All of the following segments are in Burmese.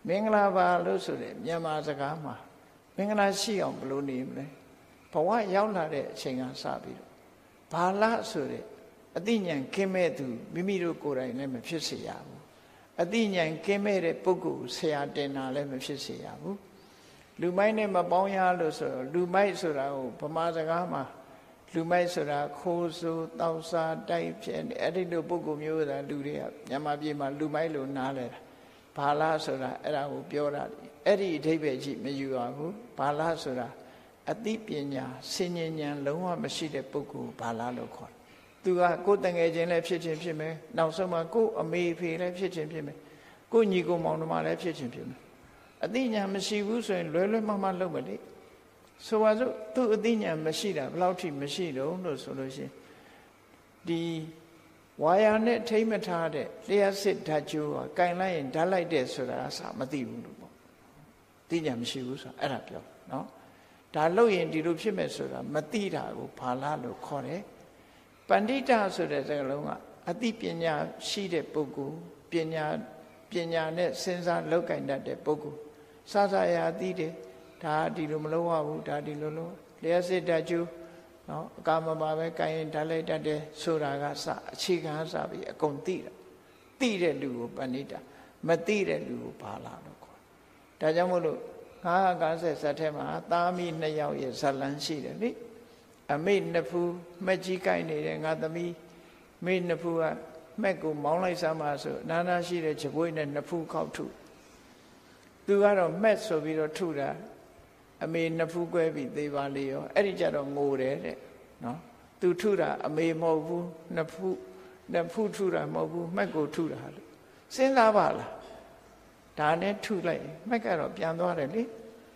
မင်္ဂလာပါလို့ဆိုတဲ့မြန်မာစကားမှာမင်္ဂလာရှိအောင်ဘယ်လိုနေမလဲဘဝရောက်လာတဲ့အချိန်ကစပြီးတော့ဘာလဆိုတဲ့အသိဉာဏ်ကင်းမဲ့သူမိမိတို့ကိုယ်တိုင်လည်းမဖြစ်စေရဘူးအသိဉာဏ်ကင်းမဲ့တဲ့ပုဂ္ဂိုလ်ဆရာတင်တာလည်းမဖြစ်စေရဘူးလူမိုက်နဲ့မပေါင်းရလို့ဆိုတော့လူမိုက်ဆိုတာကိုဗမာစကားမှာလူမိုက်ဆိုတာခိုးဆိုးတောက်စားတိုက်ဖြစ်အဲ့ဒီလိုပုဂ္ဂိုလ်မျိုးသာလူတွေကမြန်မာပြည်မှာလူမိုက်လို့နားလဲတာဘာလဆိုတာအဲ့ဒါကိုပြောတာအဲ့ဒီအဓိပ္ပာယ်ကြီးမယူရဘူးဘာလဆိုတာအသိပညာစဉ္ဉဉဏ်လုံးဝမရှိတဲ့ပုဂ္ဂိုလ်ဘာလလို့ခေါ်တယ်သူကကိုယ်တငယ်ချင်းလည်းဖြစ်ချင်းဖြစ်မယ်နောက်ဆုံးမှာကိုယ်အမေဖေလည်းဖြစ်ချင်းဖြစ်မယ်ကိုယ်ညီကိုမောင်နှမလည်းဖြစ်ချင်းဖြစ်မယ်အသိဉာဏ်မရှိဘူးဆိုရင်လွယ်လွယ်မမလုပ်မလေဆိုပါစို့သူအသိဉာဏ်မရှိတာဘယ်လောက်ထိမရှိတော့လို့ဆိုလို့ရှိရင်ဒီဝါယာနဲ့ထိမ့်မထားတဲ့လျှက်စစ်ဓာတ်ကြိုးကကင်လိုက်ရင်ဓာတ်လိုက်တဲ့ဆိုတာအစမသိဘူးလို့ပေါ့သိဉာဏ်မရှိဘူးဆိုတာအဲ့ဒါပြောနော်ဒါလို့ရင်ဒီလိုဖြစ်မဲ့ဆိုတာမသိတာကိုဘာလလို့ခေါ်တယ်ပဏိတဆိုတဲ့စကားလုံးကအသိပညာရှိတဲ့ပုဂ္ဂိုလ်ပညာနဲ့စဉ်းစားလောက်ကိုင်တတ်တဲ့ပုဂ္ဂိုလ်စစရာသိတယ်ဒါဒီလိုမလုပ်ရဘူးဒါဒီလိုလို့လျှက်စစ်ဓာတ်ကြိုးနော်အကာမပါပဲကိုင်ဓာတ်လိုက်တတ်တယ်ဆိုတာကစအခြေခံစပြီးအကုန်သိတဲ့လူကိုပဏိတမသိတဲ့လူကိုဘာလာလို့ခေါ်ဒါကြောင့်မို့လို့990ဇတ်ထဲမှာသားမီး2ယောက်ရဲ့ဇလန်းရှိတယ်လေအမေနှစ်ဖူးမှက်ကြီးကိုက်နေတယ်ငါသမီးမေနှစ်ဖူးကမှက်ကိုမောင်းလိုက်စမ်းပါဆိုနာနာရှိတဲ့ခြေပွေးနဲ့နှစ်ဖူးခောက်ထုသူကတော့မှက်ဆိုပြီးတော့ထုတာအမေနှစ်ဖူးကွဲပြီးသေးပါလေရောအဲ့ဒီကြတော့ငိုတယ်တဲ့နော်သူထုတာအမေမဟုတ်ဘူးနှစ်ဖူးထုတာမဟုတ်ဘူးမှက်ကိုထုတာလို့စဉ်းစားပါလားဒါနဲ့ထုလိုက်မှက်ကတော့ပြန်သွားတယ်လေ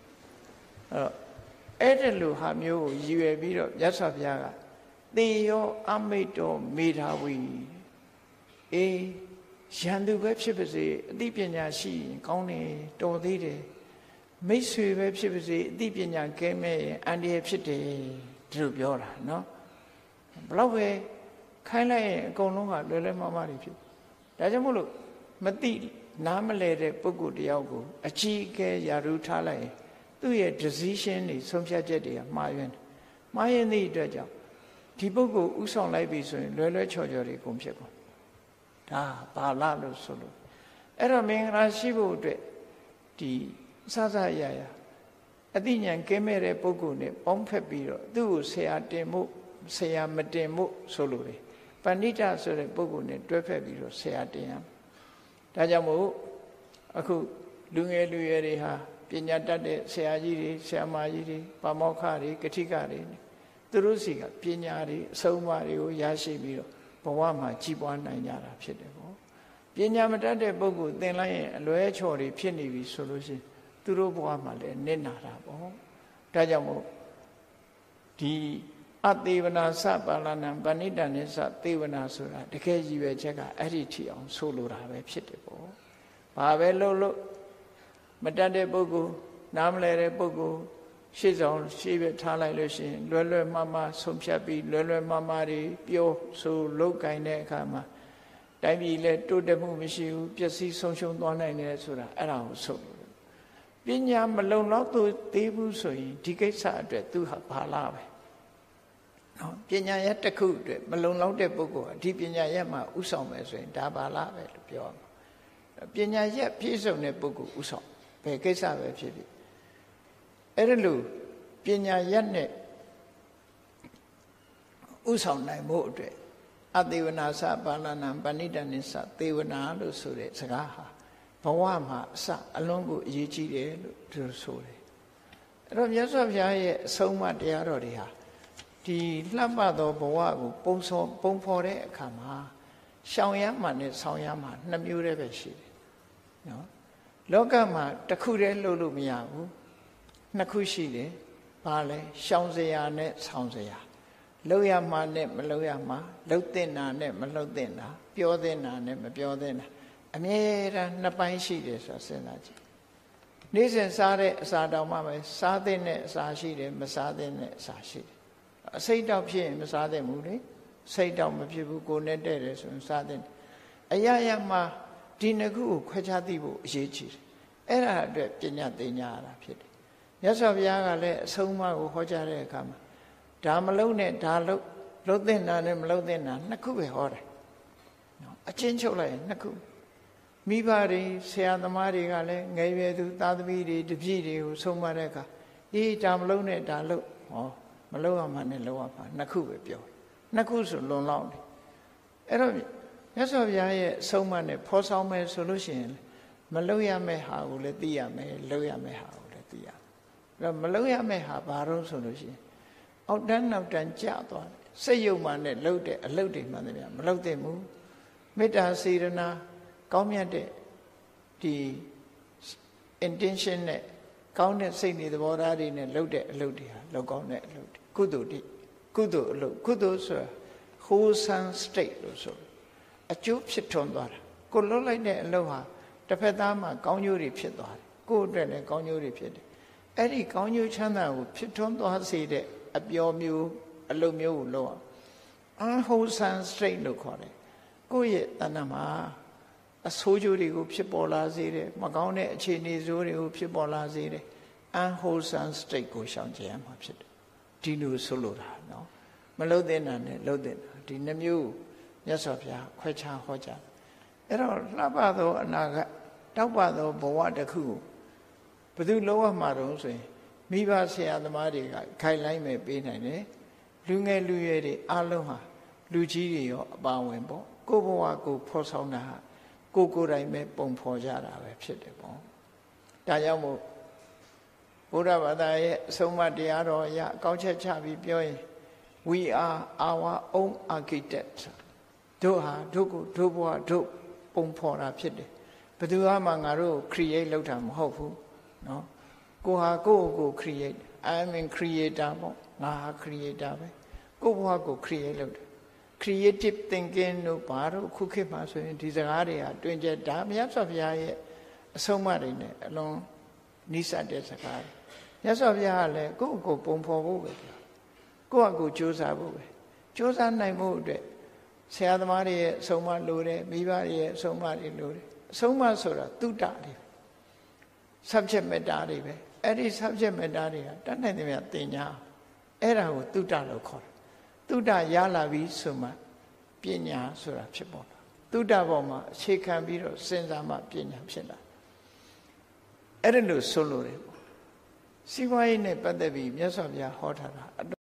အဲ့ဒီလိုဟာမျိုးကိုရည်ရွယ်ပြီးတော့မြတ်စွာဘုရားကသေရောအမိတ်တော်မေဓာဝီအေးရန်သူပဲဖြစ်ပါစေအသိပညာရှိရင်ကောင်းတယ်တော်သေးတယ်မိတ်ဆွေပဲဖြစ်ပါစေအသိပညာကဲမဲ့ရင်အန္တရာယ်ဖြစ်တယ်ဒီလိုပြောတာနော်ဘလောက်ပဲခိုင်းလိုက်ရင်အကုန်လုံးကလွယ်လွယ်မမတွေဖြစ်ဒါကြောင့်မို့လို့မသိနားမလဲတဲ့ပုဂ္ဂိုလ်တယောက်ကိုအကြီးအကဲယာရုထားလိုက်ရင်သူ့ရဲ့ decision တွေဆုံးဖြတ်ချက်တွေကမှားယွင်းသည့်အတွက်ကြောင့်ဒီပုဂ္ဂိုလ်ဥဆောင်လိုက်ပြီဆိုရင်လွယ်လွယ်ချော်ချော်တွေကုန်ဖြစ်ကုန်ဒါဘာလလို့ဆိုလို့အဲ့တော့မင်္ဂလာရှိဖို့အတွက်ဒီစစရရအသိဉာဏ်ကင်းမဲ့တဲ့ပုဂ္ဂိုလ်နဲ့ပေါင်းဖက်ပြီးတော့သူ့ကိုဆရာတင်မှုဆရာမတင်မှုဆိုလို့လေပဏိတဆိုတဲ့ပုဂ္ဂိုလ်နဲ့တွဲဖက်ပြီးတော့ဆရာတင်ရဒါကြောင့်မို့အခုလူငယ်လူရွယ်တွေဟာပညာတတ်တဲ့ဆရာကြီးတွေဆရာမကြီးတွေပါမောက္ခတွေကထိကတွေသူတို့စီကပညာတွေအဆုံးအမတွေကိုရရှိပြီးတော့ဘဝမှာကြီးပွားနိုင်ကြတာဖြစ်တယ်ပေါ့ပညာမတတ်တဲ့ပုဂ္ဂိုလ်သင်လိုက်ရင်အလွဲချော်တွေဖြစ်နေပြီဆိုလို့ရှိရင်သူတို့ဘဝမှာလည်းနစ်နာတာပေါ့ဒါကြောင့်မို့ဒီအသေဝနာစပါဠနံပဏိတံနိသသေဝနာဆိုတာတကယ်ရည်ရွယ်ချက်ကအဲ့ဒီထီအောင်ဆိုလိုတာပဲဖြစ်တယ်ပေါ့ဘာပဲလို့မတတ်တဲ့ပုဂ္ဂိုလ်နားမလဲတဲ့ပုဂ္ဂိုလ်ရှေ့ဆောင်ရှေ့ပဲထားလိုက်လို့ရှိရင်လွယ်လွယ်မမဆုံးဖြတ်ပြီးလွယ်လွယ်မမတွေပြောဆိုလုပ်ကိုင်တဲ့အခါမှာတိုင်းပြည်လည်းတိုးတက်မှုမရှိဘူးပျက်စီးဆုံးရှုံးသွားနိုင်တယ်ဆိုတာအဲ့ဒါကိုဆိုလို့ပညာမလုံလောက်သေးဘူးဆိုရင်ဒီကိစ္စအတွက်သူဟာဘာလာပဲနော်ပညာရဲ့တစ်ခုအတွက်မလုံလောက်တဲ့ပုဂ္ဂိုလ်ကဒီပညာရဲ့မှာဥဆောင်မယ်ဆိုရင်ဒါဘာလာပဲလို့ပြောမှာပညာရဲ့ပြည့်စုံတဲ့ပုဂ္ဂိုလ်ဥဆောင်ဘယ်ကိစ္စပဲဖြစ်ဖြစ်အဲ့ဒါလို့ပညာရဲ့နဲ့ဥဆောင်နိုင်ဖို့အတွက်အသေဝနာစပါဠနံပဏိတံနိသသေဝနာလို့ဆိုတဲ့စကားဟာဘဝမှာအစအလုံးကိုအရေးကြီးတယ်လို့သူဆိုတယ်အဲ့တော့မြတ်စွာဘုရားရဲ့အဆုံးအမတရားတော်တွေဟာဒီလှပသောဘဝကိုပုံဖော်တဲ့အခါမှာရှောင်ရမှနဲ့ဆောင်ရမှနှစ်မျိုးတည်းပဲရှိတယ်နော်လောကမှာတစ်ခုတည်းလို့မရဘူးနှစ်ခုရှိတယ်ဘာလဲရှောင်စရာနဲ့ဆောင်စရာလှုပ်ရမှနဲ့မလှုပ်ရမှလှုပ်တဲ့နာနဲ့မလှုပ်တဲ့နာပြောတဲ့နာနဲ့မပြောတဲ့နာအမြဲတမ်းနှစ်ပိုင်းရှိတယ်ဆိုတာစဉ်းစားကြည့်နေ့စဉ်စားတဲ့အစာတောင်မှပဲစားတဲ့အစာရှိတယ်မစားတဲ့အစာရှိတယ်အစိတ်တောက်ဖြစ်ရင်မစားသင့်ဘူးလေစိတ်တောက်မဖြစ်ဘူးကိုယ်နဲ့တဲ့တယ်ဆိုရင်စားသင့်အရာရာမှာဒီနှစ်ခုကိုခွဲခြားသိဖို့အရေးကြီးတယ်အဲ့ဒါအတွက်ပညာသင်ညာရတာဖြစ်တယ်မြတ်စွာဘုရားကလည်းအဆုံးအမကိုဟောကြားတဲ့အခါမှာဒါမလုံးနဲ့ဒါလုံးသင့်တာနဲ့မလုံးသင့်တာနှစ်ခုပဲဟောတယ်နော်အချင်းချုပ်လိုက်ရင်နှစ်ခုမိဘတွေဆရာသမားတွေကလည်းငယ်ရွယ်သူသားသမီးတွေတပည့်တွေကိုဆုံးမတဲ့အခါအေးဒါမလုံးနဲ့ဒါလုံးဟောမလုံးရမှနဲ့လုံးရပါနှစ်ခုပဲပြောနှစ်ခုဆိုလွန်လောက်တယ်အဲ့တော့မြတ်စွာဘုရားရဲ့အဆုံးအမနဲ့ဖော်ဆောင်မယ်ဆိုလို့ရှိရင်မလုံးရမယ့်ဟာကိုလည်းသိရမယ်လုံးရမယ့်ဟာကိုလည်းသိရမယ်အဲ့တော့မလုံးရမယ့်ဟာဘာလို့ဆိုလို့ရှိရင်အောက်တန်းနောက်တန်းကျသွားတယ်စိတ်ယုံမှနဲ့လှုပ်တဲ့အလုပ်တွေမှန်တယ်ဗျမလှုပ်သင့်ဘူးမေတ္တာစေရနာကောင်းမြတ်တဲ့ဒီ intention နဲ့ကောင်းတဲ့စိတ်နေသဘောထားတွေနဲ့လှုပ်တဲ့အလုပ်တွေဟာလောက်ကောင်းတဲ့အလုပ်တွေကုသိုလ်တွေကုသိုလ်အလုပ်ကုသိုလ်ဆိုတာ wholesome state လို့ဆိုအကျိုးဖြစ်ထွန်းသွားတာကိုလှုပ်လိုက်တဲ့အလုပ်ဟာတစ်ဖက်သားမှာကောင်းကျိုးတွေဖြစ်သွားတယ်ကိုယ့်အတွက်လည်းကောင်းကျိုးတွေဖြစ်တယ်အဲ့ဒီကောင်းကျိုးချမ်းသာကိုဖြစ်ထွန်းသွားစေတဲ့အပျော်မျိုးအလုပ်မျိုးကိုလုပ်အောင် unwholesome state လို့ခေါ်တယ်ကိုယ့်ရဲ့တဏ္ဍာမှာအဆိုးကျိုးတွေကိုဖြစ်ပေါ်လာစေတယ်မကောင်းတဲ့အခြေအနေဆိုးတွေကိုဖြစ်ပေါ်လာစေတယ် unwholesome state ကိုရှောင်ကျဉ်ရမှာဖြစ်တယ်ဒီလိုဆိုလိုတာနော်မလုပ်သင့်တာနဲ့လုပ်သင့်တာဒီနှမျိုးမြတ်စွာဘုရားခွဲခြားဟောကြားအဲ့တော့လှပသောအနာဂတ်တောက်ပသောဘဝတစ်ခုကိုဘယ်သူလုံးဝမှာတော့ဆိုရင်မိဘဆရာသမားတွေကခိုင်လိုက်မဲ့ပေးနိုင်တယ်လူငယ်လူရွယ်တွေအားလုံးဟာလူကြီးတွေရောအပါဝင်ပေါ့ကိုယ့်ဘဝကိုဖော်ဆောင်တာဟာကိုယ်တိုင်ပဲပုံဖော်ကြတာပဲဖြစ်တယ်ပေါ့ဒါကြောင့်မို့ဘုရားဘာသာရဲ့အဆုံးအမတရားတော်အရအကောက်ချက်ချပြီးပြောရင် we are our own architect တို့ဟာတို့ကိုတို့ဘဝတို့ပုံဖော်တာဖြစ်တယ်ဘယ်သူမှငါတို့ create လုပ်တာမဟုတ်ဘူးเนาะကိုဟာကိုယ့်ကို create I am in creator ပေါ့ငါဟာ creator ပဲကိုယ့်ဘဝကို create လုပ်တယ်creative thinking တို့ဘာတို့ခုခေတ်မှာဆိုရင်ဒီစကားတွေကတွင်ကျဒါမြတ်စွာဘုရားရဲ့အဆုံးအမတွေနဲ့အလွန်နိစ္စတဲ့စကားမြတ်စွာဘုရားကလည်းကိုယ့်ကိုယ်ပုံဖော်ဖို့ပဲပြောကိုယ့်အကိုကြိုးစားဖို့ပဲကြိုးစားနိုင်ဖို့အတွက်ဆရာသမားတွေရဲ့အဆုံးအမလိုတယ်မိဘတွေရဲ့အဆုံးအမတွေလိုတယ်အဆုံးအမဆိုတာတုတ္တတွေ subject matter တွေပဲအဲ့ဒီ subject matter တွေကတတ်နိုင်တယ်များသင်ညာအဲ့ဒါကိုတုတ္တလို့ခေါ်တယ်တုဒ္ဒရလာပြီဆိုမှပညာဆိုတာဖြစ်ပေါ်တာတုဒ္ဒပေါ်မှာအခြေခံပြီးတော့စဉ်းစားမှပညာဖြစ်လာအဲ့ဒါလို့ဆိုလို့တယ်စီးပွားရေးနဲ့ပတ်သက်ပြီးမြတ်စွာဘုရားဟောထားတာ